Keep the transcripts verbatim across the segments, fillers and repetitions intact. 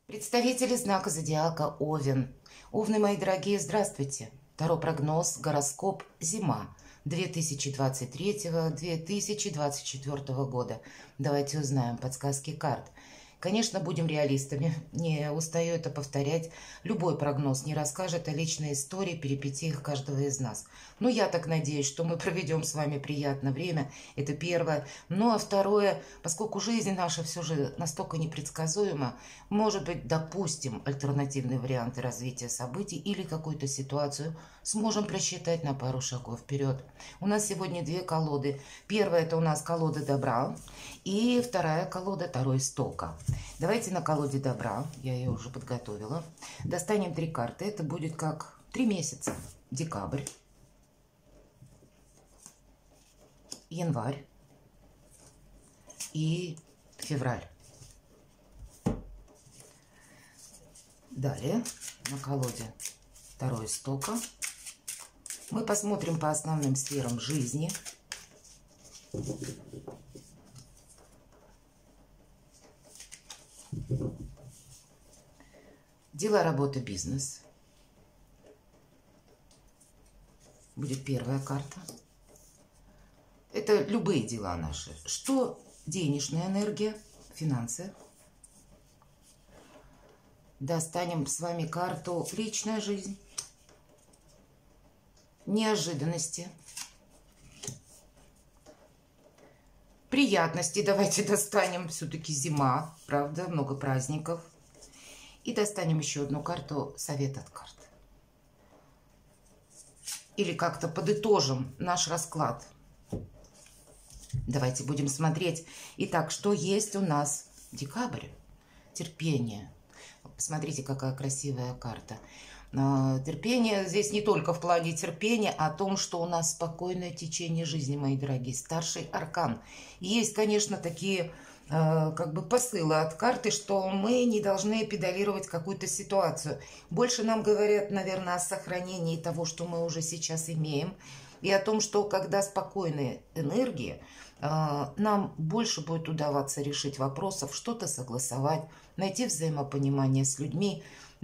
Представители знака зодиака Овен. Овны, мои дорогие, здравствуйте. Таро прогноз, гороскоп, зима две тысячи двадцать третьего — две тысячи двадцать четвёртого года. Давайте узнаем подсказки карт. Конечно, будем реалистами, не устаю это повторять. Любой прогноз не расскажет о личной истории, перипетиях каждого из нас. Но я так надеюсь, что мы проведем с вами приятное время. Это первое. Ну а второе, поскольку жизнь наша все же настолько непредсказуема, может быть, допустим, альтернативные варианты развития событий или какую-то ситуацию сможем просчитать на пару шагов вперед. У нас сегодня две колоды. Первая — это у нас колода добра, и вторая колода Таро Истока. Давайте на колоде добра, я ее уже подготовила, достанем три карты. Это будет как три месяца. Декабрь, январь и февраль. Далее на колоде Таро Истока мы посмотрим по основным сферам жизни. Дела, работа, бизнес. Будет первая карта. Это любые дела наши. Что денежная энергия, финансы. Достанем с вами карту личная жизнь. Неожиданности. Приятности давайте достанем. Все-таки зима, правда, много праздников. И достанем еще одну карту, совет от карт. Или как-то подытожим наш расклад. Давайте будем смотреть. Итак, что есть у нас? Декабрь. Терпение. Посмотрите, какая красивая карта. Терпение здесь не только в плане терпения, а о том, что у нас спокойное течение жизни, мои дорогие. Старший аркан. Есть, конечно, такие э, как бы посылы от карты, что мы не должны педалировать какую-то ситуацию. Больше нам говорят, наверное, о сохранении того, что мы уже сейчас имеем, и о том, что когда спокойные энергии, э, нам больше будет удаваться решить вопросов, что-то согласовать, найти взаимопонимание с людьми.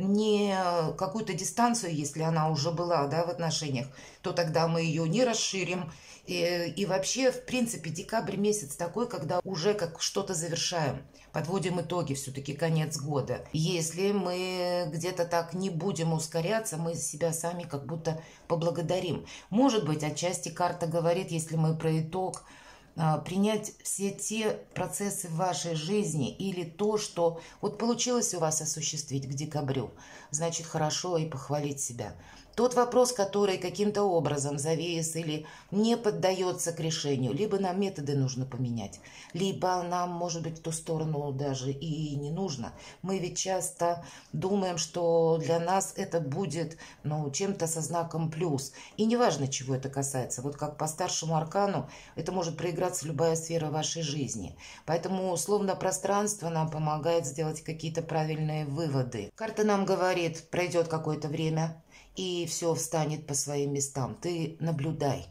Не какую-то дистанцию, если она уже была, да, в отношениях, то тогда мы ее не расширим. И, и вообще, в принципе, декабрь месяц такой, когда уже как что-то завершаем, подводим итоги, все-таки конец года. Если мы где-то так не будем ускоряться, мы себя сами как будто поблагодарим. Может быть, отчасти карта говорит, если мы про итог, принять все те процессы в вашей жизни или то, что вот получилось у вас осуществить к декабрю, значит, хорошо и похвалить себя. Тот вопрос, который каким-то образом завис или не поддается к решению, либо нам методы нужно поменять, либо нам, может быть, в ту сторону даже и не нужно. Мы ведь часто думаем, что для нас это будет, ну, чем-то со знаком плюс. И неважно, чего это касается. Вот как по старшему аркану, это может проиграться любая сфера вашей жизни. Поэтому условно пространство нам помогает сделать какие-то правильные выводы. Карта нам говорит, пройдет какое-то время, и все встанет по своим местам. Ты наблюдай.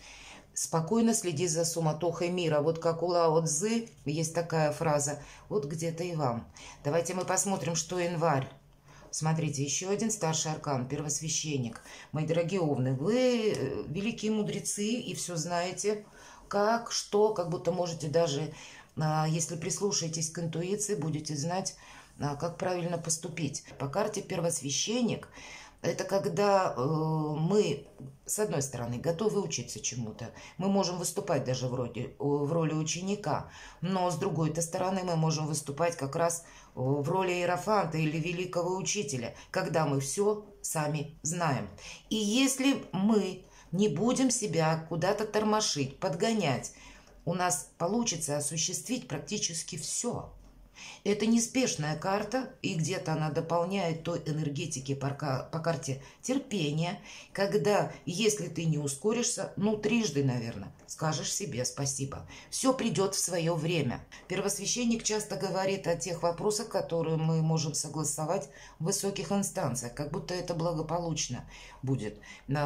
Спокойно следи за суматохой мира. Вот как у Лао Цзы есть такая фраза. Вот где-то и вам. Давайте мы посмотрим, что январь. Смотрите, еще один старший аркан, первосвященник. Мои дорогие овны, вы великие мудрецы и все знаете, как, что, как будто можете даже, если прислушаетесь к интуиции, будете знать, как правильно поступить. По карте первосвященник – это когда э, мы, с одной стороны, готовы учиться чему-то. Мы можем выступать даже в роли, в роли ученика. Но с другой стороны мы можем выступать как раз в роли иерофанта или великого учителя, когда мы все сами знаем. И если мы не будем себя куда-то тормошить, подгонять, у нас получится осуществить практически все. Это неспешная карта, и где-то она дополняет той энергетики по, по карте терпения, когда, если ты не ускоришься, ну, трижды, наверное, скажешь себе спасибо. Все придет в свое время. Первосвященник часто говорит о тех вопросах, которые мы можем согласовать в высоких инстанциях, как будто это благополучно будет.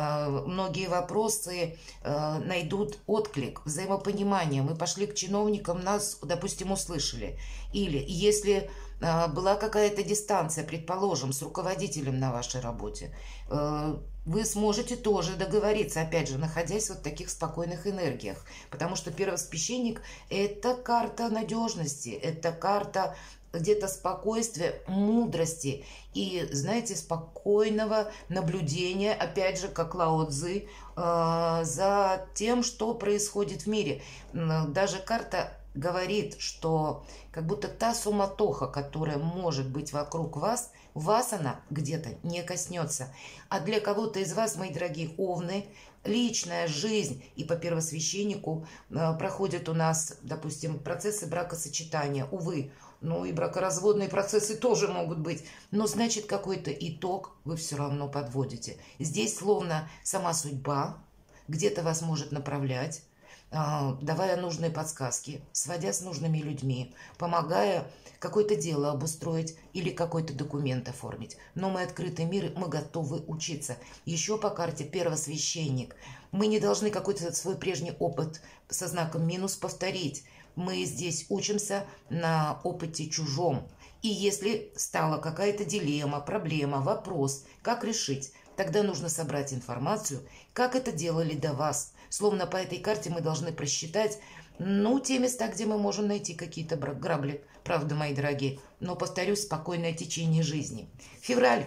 Многие вопросы найдут отклик, взаимопонимание. Мы пошли к чиновникам, нас, допустим, услышали. Или если а, была какая-то дистанция, предположим, с руководителем на вашей работе, э, вы сможете тоже договориться, опять же, находясь вот в таких спокойных энергиях. Потому что первосвященник – это карта надежности, это карта где-то спокойствия, мудрости и, знаете, спокойного наблюдения, опять же, как Лао Цзы, э, за тем, что происходит в мире. Даже карта говорит, что как будто та суматоха, которая может быть вокруг вас, вас она где-то не коснется. А для кого-то из вас, мои дорогие овны, личная жизнь и по первосвященнику э, проходят у нас, допустим, процессы бракосочетания, увы, ну и бракоразводные процессы тоже могут быть, но значит какой-то итог вы все равно подводите. Здесь словно сама судьба где-то вас может направлять, давая нужные подсказки, сводя с нужными людьми, помогая какое-то дело обустроить или какой-то документ оформить. Но мы открытый мир, мы готовы учиться. Еще по карте первосвященник. Мы не должны какой-то свой прежний опыт со знаком минус повторить. Мы здесь учимся на опыте чужом. И если стала какая-то дилемма, проблема, вопрос, как решить, тогда нужно собрать информацию, как это делали до вас. Словно по этой карте мы должны просчитать, ну, те места, где мы можем найти какие-то грабли. Правда, мои дорогие. Но, повторюсь, спокойное течение жизни. Февраль.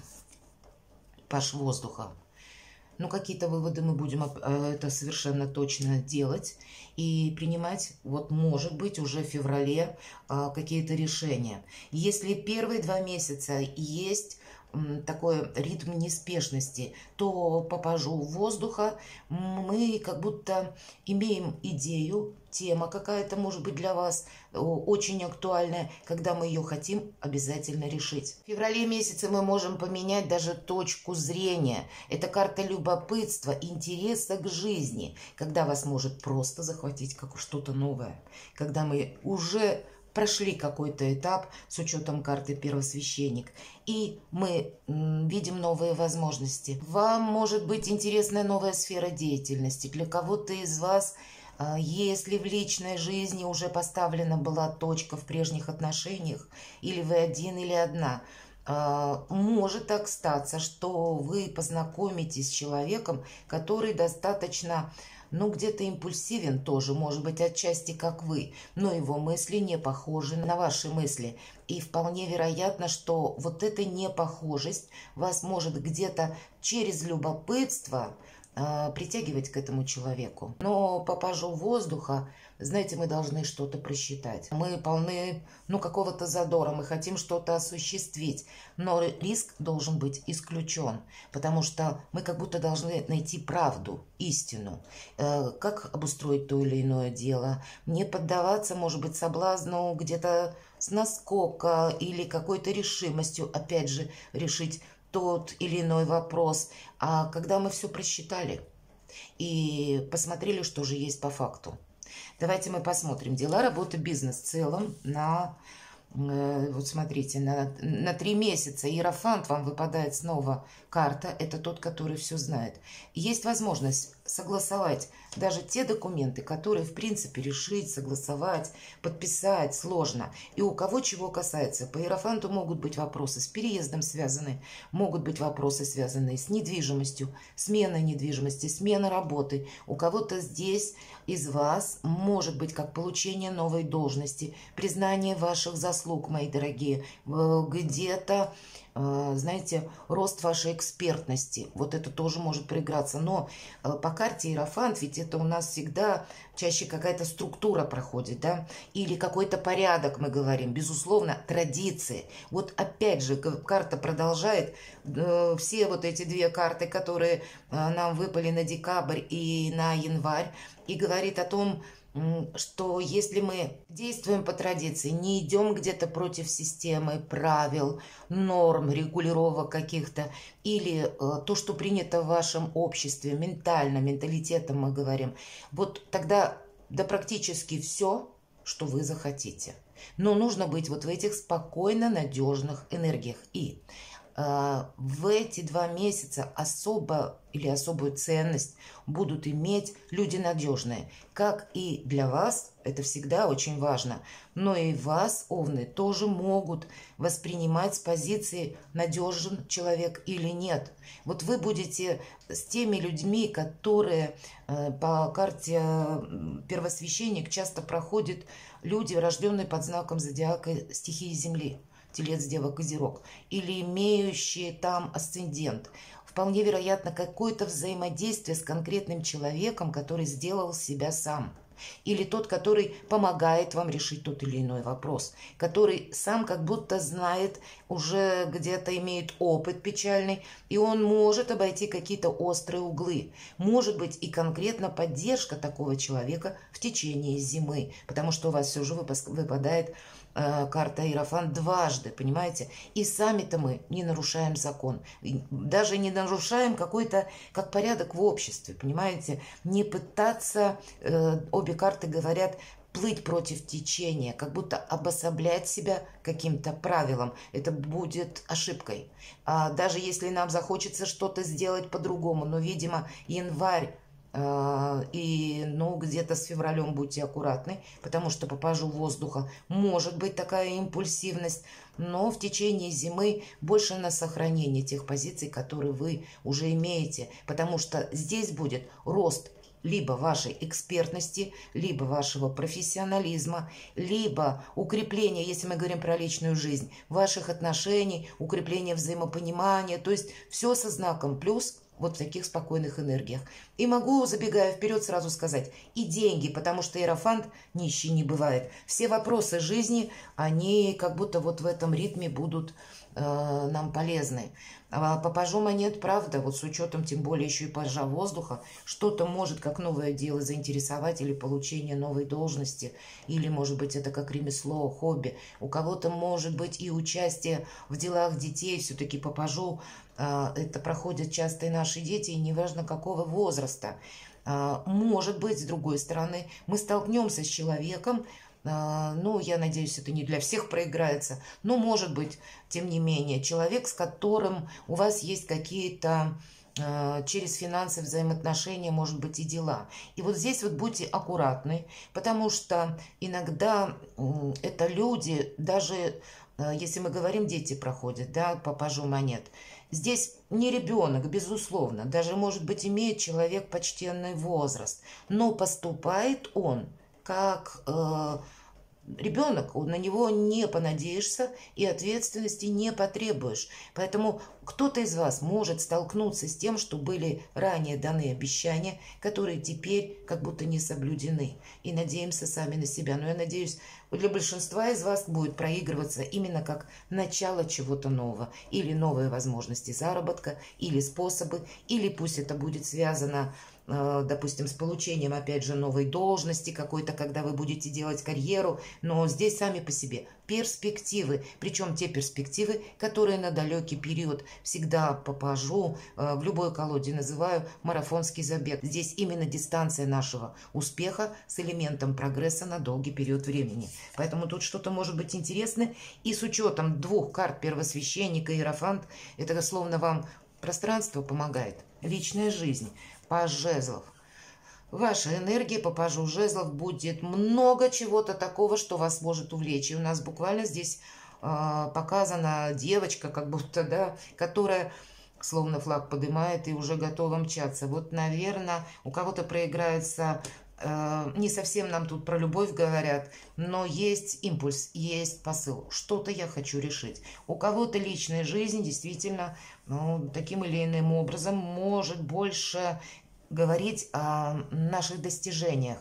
Паш воздуха. Ну, какие-то выводы мы будем это совершенно точно делать и принимать, вот, может быть, уже в феврале какие-то решения. Если первые два месяца есть такой ритм неспешности, то по пажу воздуха мы как будто имеем идею, тема какая-то может быть для вас очень актуальная, когда мы ее хотим обязательно решить. В феврале месяце мы можем поменять даже точку зрения. Это карта любопытства, интереса к жизни, когда вас может просто захватить как что-то новое, когда мы уже прошли какой-то этап с учетом карты первосвященник, и мы м, видим новые возможности. Вам может быть интересная новая сфера деятельности. Для кого-то из вас, э, если в личной жизни уже поставлена была точка в прежних отношениях, или вы один или одна, э, может так статься, что вы познакомитесь с человеком, который достаточно, ну, где-то импульсивен тоже, может быть, отчасти как вы, но его мысли не похожи на ваши мысли. И вполне вероятно, что вот эта непохожесть вас может где-то через любопытство э, притягивать к этому человеку. Но по пажу воздуха, знаете, мы должны что-то просчитать. Мы полны, ну, какого-то задора, мы хотим что-то осуществить, но риск должен быть исключен, потому что мы как будто должны найти правду, истину, э, как обустроить то или иное дело, не поддаваться, может быть, соблазну где-то с наскока или какой-то решимостью, опять же, решить тот или иной вопрос. А когда мы все просчитали и посмотрели, что же есть по факту. Давайте мы посмотрим. Дела, работа, бизнес в целом на, э, вот смотрите, на, на три месяца. Иерофант вам выпадает снова карта. Это тот, который все знает. Есть возможность согласовать даже те документы, которые, в принципе, решить, согласовать, подписать сложно. И у кого чего касается. По Иерофанту могут быть вопросы с переездом связаны, могут быть вопросы, связанные с недвижимостью, смена недвижимости, смена работы. У кого-то здесь из вас может быть как получение новой должности, признание ваших заслуг, мои дорогие, где-то, знаете, рост вашей экспертности. Вот это тоже может проиграться. Но по карте Иерофант, ведь это у нас всегда чаще какая-то структура проходит, да, или какой-то порядок, мы говорим, безусловно, традиции. Вот опять же, карта продолжает, э, все вот эти две карты, которые э, нам выпали на декабрь и на январь, и говорит о том, что если мы действуем по традиции, не идем где-то против системы, правил, норм, регулировок каких-то, или э, то, что принято в вашем обществе, ментально, менталитетом мы говорим, вот тогда да практически все, что вы захотите. Но нужно быть вот в этих спокойно надежных энергиях. И э, в эти два месяца особо или особую ценность будут иметь люди надежные. Как и для вас, это всегда очень важно, но и вас, овны, тоже могут воспринимать с позиции надежен человек или нет. Вот вы будете с теми людьми, которые э, по карте первосвященник часто проходят люди, рожденные под знаком зодиака стихии Земли, Телец, Дева, Козерог, или имеющие там асцендент. Вполне вероятно, какое-то взаимодействие с конкретным человеком, который сделал себя сам. Или тот, который помогает вам решить тот или иной вопрос, который сам как будто знает, уже где-то имеет опыт печальный, и он может обойти какие-то острые углы. Может быть и конкретно поддержка такого человека в течение зимы, потому что у вас все же выпадает э, карта Иерофант дважды, понимаете? И сами-то мы не нарушаем закон, даже не нарушаем какой-то как порядок в обществе, понимаете? Не пытаться, э, обе карты говорят, плыть против течения, как будто обособлять себя каким-то правилам. Это будет ошибкой. А даже если нам захочется что-то сделать по-другому, но, видимо, январь э, и, ну, где-то с февралем будьте аккуратны, потому что по пажу воздуха может быть такая импульсивность, но в течение зимы больше на сохранение тех позиций, которые вы уже имеете, потому что здесь будет рост либо вашей экспертности, либо вашего профессионализма, либо укрепление, если мы говорим про личную жизнь, ваших отношений, укрепление взаимопонимания, то есть все со знаком плюс вот в таких спокойных энергиях. И могу, забегая вперед, сразу сказать, и деньги, потому что Иерофант нищий не бывает. Все вопросы жизни, они как будто вот в этом ритме будут э, нам полезны. А по пажу монет, правда, вот с учетом тем более еще и пажа воздуха, что-то может как новое дело заинтересовать или получение новой должности, или, может быть, это как ремесло, хобби. У кого-то может быть и участие в делах детей, все-таки по пажу это проходят часто и наши дети, и неважно какого возраста. Может быть, с другой стороны, мы столкнемся с человеком, ну, я надеюсь, это не для всех проиграется, но, может быть, тем не менее, человек, с которым у вас есть какие-то через финансы взаимоотношения, может быть, и дела. И вот здесь вот будьте аккуратны, потому что иногда это люди, даже если мы говорим, дети проходят, да, по пажу монет, здесь не ребенок, безусловно, даже, может быть, имеет человек почтенный возраст, но поступает он как э, ребенок, на него не понадеешься и ответственности не потребуешь. Поэтому кто-то из вас может столкнуться с тем, что были ранее даны обещания, которые теперь как будто не соблюдены. И надеемся сами на себя. Но я надеюсь, для большинства из вас будет проигрываться именно как начало чего-то нового. Или новые возможности заработка, или способы, или пусть это будет связано, допустим, с получением, опять же, новой должности какой-то, когда вы будете делать карьеру, но здесь сами по себе перспективы, причем те перспективы, которые на далекий период. Всегда по пажу в любой колоде называю марафонский забег. Здесь именно дистанция нашего успеха с элементом прогресса на долгий период времени. Поэтому тут что-то может быть интересное. И с учетом двух карт первосвященника и Иерофант, это словно вам пространство помогает, личная жизнь. Паж жезлов. Ваша энергия по пажу жезлов будет много чего-то такого, что вас может увлечь. И у нас буквально здесь э, показана девочка, как будто, да, которая словно флаг поднимает и уже готова мчаться. Вот, наверное, у кого-то проиграется, э, не совсем нам тут про любовь говорят, но есть импульс, есть посыл. Что-то я хочу решить. У кого-то личная жизнь действительно, ну, таким или иным образом может больше говорить о наших достижениях.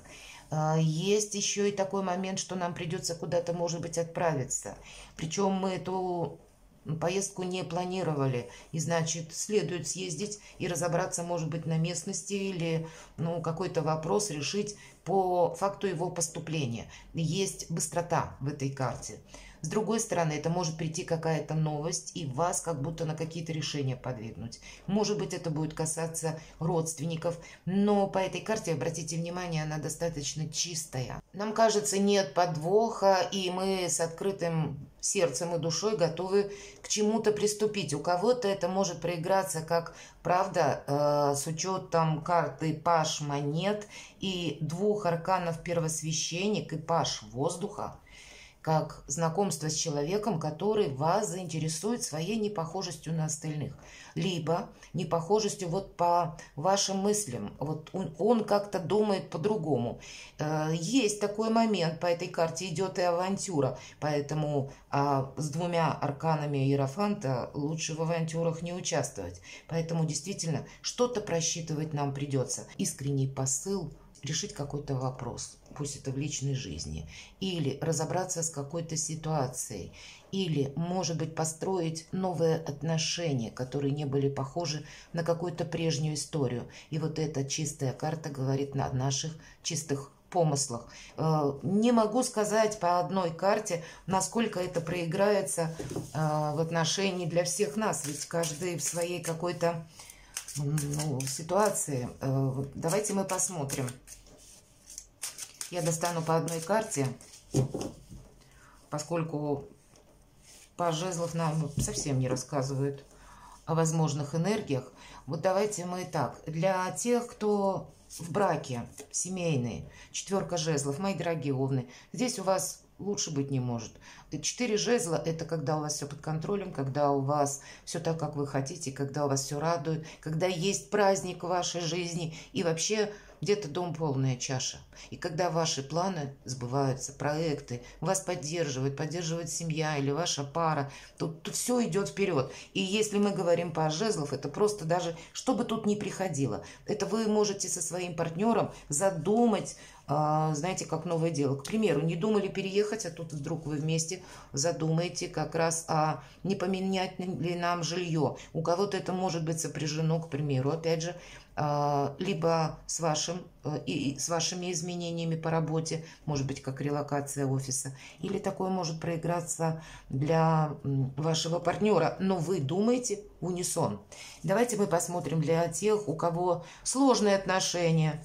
Есть еще и такой момент, что нам придется куда-то, может быть, отправиться. Причем мы эту поездку не планировали. И, значит, следует съездить и разобраться, может быть, на местности или, ну, какой-то вопрос решить по факту его поступления. Есть быстрота в этой карте. С другой стороны, это может прийти какая-то новость и вас как будто на какие-то решения подвигнуть. Может быть, это будет касаться родственников, но по этой карте, обратите внимание, она достаточно чистая. Нам кажется, нет подвоха, и мы с открытым сердцем и душой готовы к чему-то приступить. У кого-то это может проиграться как правда э, с учетом карты паш монет и двух арканов первосвященник и паш воздуха, как знакомство с человеком, который вас заинтересует своей непохожестью на остальных, либо непохожестью вот по вашим мыслям. Вот он, он как-то думает по-другому. Есть такой момент, по этой карте идет и авантюра, поэтому а, с двумя арканами Иерофанта лучше в авантюрах не участвовать. Поэтому действительно что-то просчитывать нам придется. Искренний посыл – решить какой-то вопрос, пусть это в личной жизни, или разобраться с какой-то ситуацией, или, может быть, построить новые отношения, которые не были похожи на какую-то прежнюю историю. И вот эта чистая карта говорит о наших чистых помыслах. Не могу сказать по одной карте, насколько это проиграется в отношении для всех нас, ведь каждый в своей какой-то ну, ситуации. Давайте мы посмотрим. Я достану по одной карте, поскольку паж жезлов нам совсем не рассказывают о возможных энергиях. Вот давайте мы так. Для тех, кто в браке, семейные, четверка жезлов, мои дорогие овны, здесь у вас лучше быть не может. Четыре жезла – это когда у вас все под контролем, когда у вас все так, как вы хотите, когда у вас все радует, когда есть праздник в вашей жизни и вообще где-то дом полная чаша. И когда ваши планы сбываются, проекты, вас поддерживают, поддерживает семья или ваша пара, тут, тут все идет вперед. И если мы говорим по жезлов, это просто даже, что бы тут ни приходило, это вы можете со своим партнером задумать, знаете, как новое дело. К примеру, не думали переехать, а тут вдруг вы вместе задумаете как раз, а не поменять ли нам жилье. У кого-то это может быть сопряжено, к примеру, опять же, либо с, вашим, и с вашими изменениями по работе, может быть, как релокация офиса, или такое может проиграться для вашего партнера, но вы думаете в унисон. Давайте мы посмотрим для тех, у кого сложные отношения.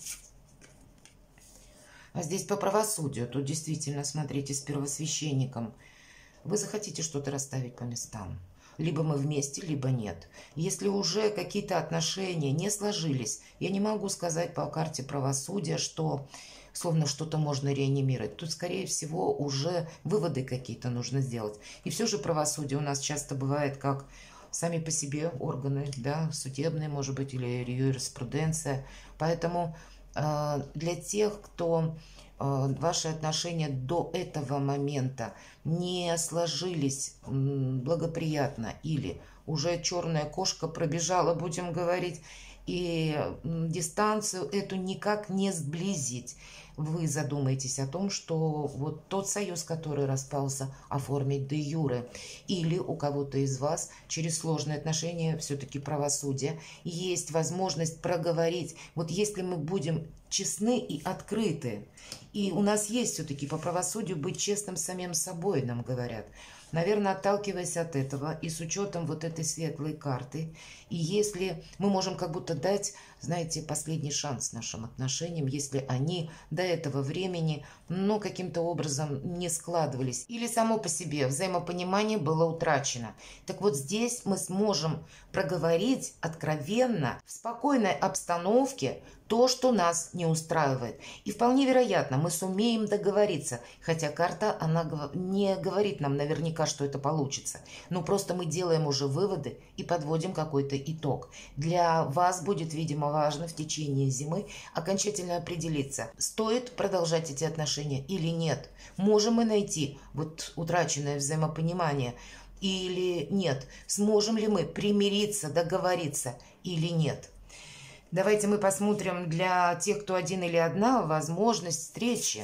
А здесь по правосудию, тут действительно, смотрите, с первосвященником. Вы захотите что-то расставить по местам. Либо мы вместе, либо нет. Если уже какие-то отношения не сложились, я не могу сказать по карте правосудия, что словно что-то можно реанимировать. Тут, скорее всего, уже выводы какие-то нужно сделать. И все же правосудие у нас часто бывает как сами по себе органы, да, судебные, может быть, или юриспруденция. Поэтому э, для тех, кто ваши отношения до этого момента не сложились благоприятно или уже черная кошка пробежала, будем говорить, и дистанцию эту никак не сблизить, вы задумаетесь о том, что вот тот союз, который распался, оформить де юре. Или у кого-то из вас через сложные отношения, все-таки правосудие, есть возможность проговорить. Вот если мы будем честны и открыты, и у нас есть все-таки по правосудию быть честным с самим собой, нам говорят. Наверное, отталкиваясь от этого и с учетом вот этой светлой карты, и если мы можем как будто дать, знаете, последний шанс нашим отношениям, если они до этого времени, ну, каким-то образом не складывались, или само по себе взаимопонимание было утрачено. Так вот здесь мы сможем проговорить откровенно, в спокойной обстановке, то, что нас не устраивает. И вполне вероятно, мы сумеем договориться, хотя карта, она не говорит нам наверняка, что это получится. Но просто мы делаем уже выводы и подводим какой-то итог. Для вас будет, видимо, важно в течение зимы окончательно определиться, стоит продолжать эти отношения или нет. Можем мы найти вот утраченное взаимопонимание или нет. Сможем ли мы примириться, договориться или нет. Давайте мы посмотрим для тех, кто один или одна, возможность встречи.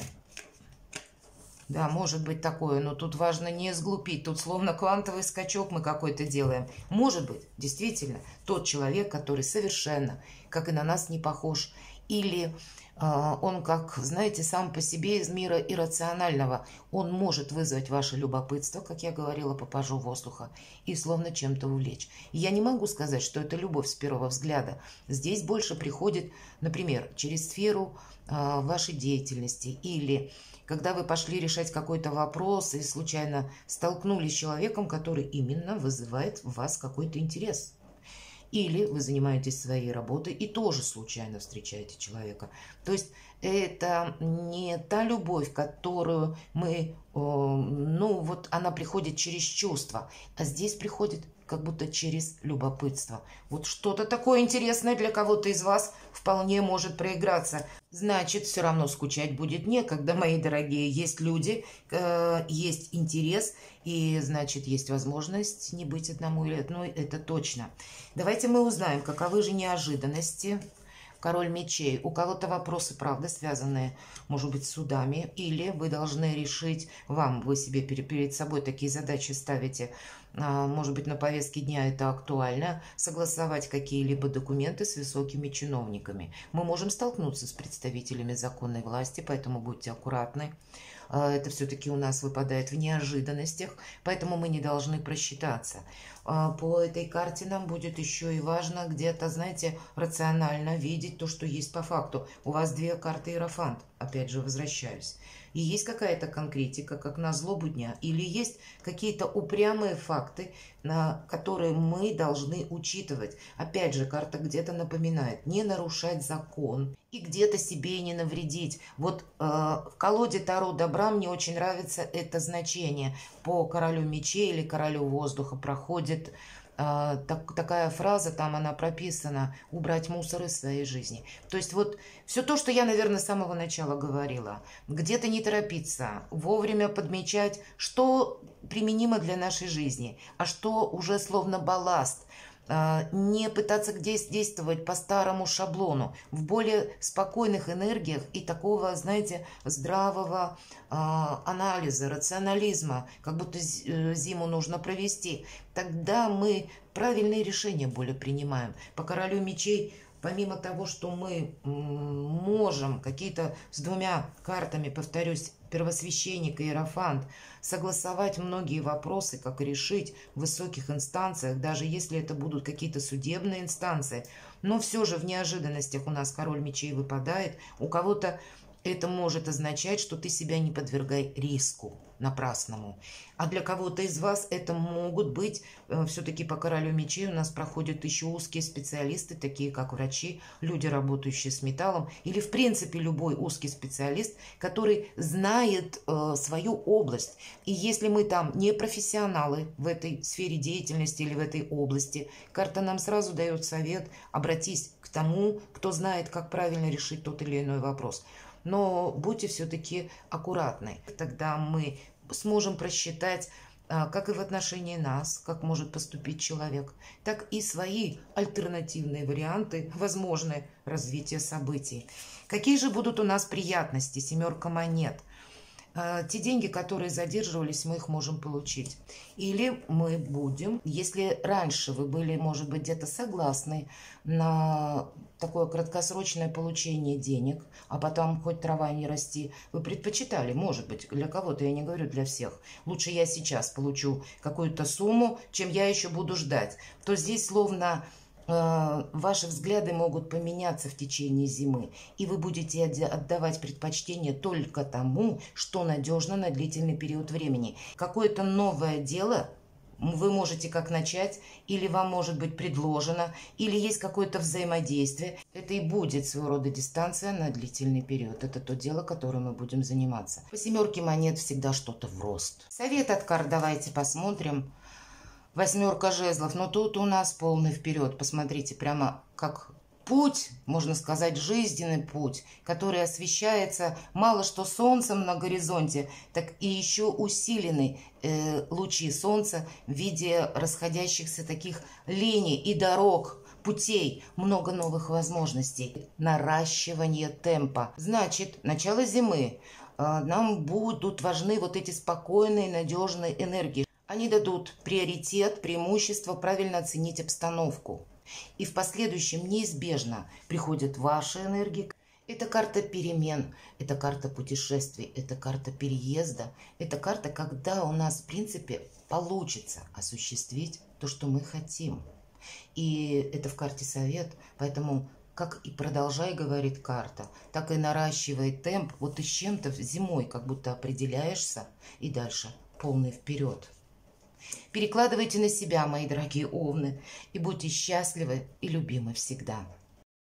Да, может быть такое, но тут важно не сглупить. Тут словно квантовый скачок мы какой-то делаем. Может быть, действительно, тот человек, который совершенно, как и на нас, не похож. или а, он, как, знаете, сам по себе из мира иррационального. Он может вызвать ваше любопытство, как я говорила, по пажу воздуха, и словно чем-то увлечь. И я не могу сказать, что это любовь с первого взгляда. Здесь больше приходит, например, через сферу а, вашей деятельности, или когда вы пошли решать какой-то вопрос и случайно столкнулись с человеком, который именно вызывает в вас какой-то интерес. Или вы занимаетесь своей работой и тоже случайно встречаете человека. То есть это не та любовь, которую мы, ну вот она приходит через чувства, а здесь приходит как будто через любопытство. Вот что-то такое интересное для кого-то из вас вполне может проиграться. Значит, все равно скучать будет некогда, мои дорогие. Есть люди, э, есть интерес, и, значит, есть возможность не быть одному или одной, это точно. Давайте мы узнаем, каковы же неожиданности. Король мечей. У кого-то вопросы, правда, связанные, может быть, с судами, или вы должны решить, вам, вы себе перед собой такие задачи ставите, может быть, на повестке дня это актуально, согласовать какие-либо документы с высокими чиновниками. Мы можем столкнуться с представителями законной власти, поэтому будьте аккуратны. Это все-таки у нас выпадает в неожиданностях, поэтому мы не должны просчитаться. По этой карте нам будет еще и важно где-то, знаете, рационально видеть то, что есть по факту. У вас две карты Иерофант, опять же возвращаюсь. И есть какая-то конкретика, как на злобу дня, или есть какие-то упрямые факты, на которые мы должны учитывать. Опять же, карта где-то напоминает, не нарушать закон и где-то себе не навредить. Вот э, в колоде Таро добра мне очень нравится это значение. По королю мечей или королю воздуха проходит э, так, такая фраза, там она прописана, убрать мусор из своей жизни. То есть вот все то, что я, наверное, с самого начала говорила. Где-то не торопиться, вовремя подмечать, что применимо для нашей жизни, а что уже словно балласт. Не пытаться действовать по старому шаблону, в более спокойных энергиях и такого, знаете, здравого а, анализа, рационализма, как будто зиму нужно провести. Тогда мы правильные решения более принимаем. По королю мечей, помимо того, что мы можем какие-то с двумя картами, повторюсь, первосвященник и иерофант, согласовать многие вопросы, как решить в высоких инстанциях, даже если это будут какие-то судебные инстанции. Но все же в неожиданностях у нас король мечей выпадает. У кого-то это может означать, что ты себя не подвергай риску напрасному. А для кого-то из вас это могут быть, э, все-таки по королю мечей у нас проходят еще узкие специалисты, такие как врачи, люди, работающие с металлом, или в принципе любой узкий специалист, который знает э, свою область. И если мы там не профессионалы в этой сфере деятельности или в этой области, карта нам сразу дает совет: обратись к тому, кто знает, как правильно решить тот или иной вопрос. Но будьте все-таки аккуратны. Тогда мы сможем просчитать, как и в отношении нас, как может поступить человек, так и свои альтернативные варианты, возможное развитие событий. Какие же будут у нас приятности? Семерка монет. Те деньги, которые задерживались, мы их можем получить. Или мы будем, если раньше вы были, может быть, где-то согласны на такое краткосрочное получение денег, а потом хоть трава не расти, вы предпочитали, может быть, для кого-то, я не говорю для всех, лучше я сейчас получу какую-то сумму, чем я еще буду ждать, то здесь словно ваши взгляды могут поменяться в течение зимы, и вы будете отдавать предпочтение только тому, что надежно на длительный период времени. Какое-то новое дело вы можете как начать, или вам может быть предложено, или есть какое-то взаимодействие. Это и будет своего рода дистанция на длительный период. Это то дело, которым мы будем заниматься. По семерке монет всегда что-то в рост. Совет от карт давайте посмотрим. Восьмерка жезлов, но тут у нас полный вперед. Посмотрите, прямо как путь, можно сказать, жизненный путь, который освещается мало что солнцем на горизонте, так и еще усилены э, лучи солнца в виде расходящихся таких линий и дорог, путей, много новых возможностей, наращивание темпа. Значит, начало зимы. Э, нам будут важны вот эти спокойные, надежные энергии. Они дадут приоритет, преимущество, правильно оценить обстановку. И в последующем неизбежно приходят ваши энергии, Это карта перемен, это карта путешествий, это карта переезда, это карта, когда у нас, в принципе, получится осуществить то, что мы хотим. И это в карте совет, поэтому как и продолжай, говорит карта, так и наращивай темп. Вот ты с чем-то зимой как будто определяешься, и дальше полный вперед. Перекладывайте на себя, мои дорогие овны, и будьте счастливы и любимы всегда.